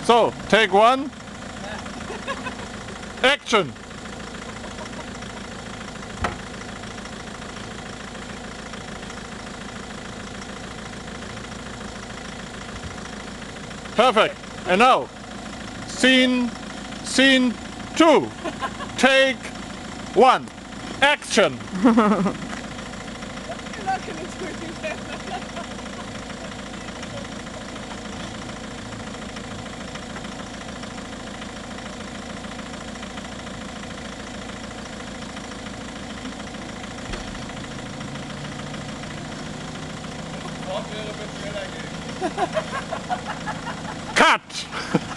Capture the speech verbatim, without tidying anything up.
So, take one. Action! Perfect. And now, scene, scene two. Take one. Action! You're not going to do it again. Cut!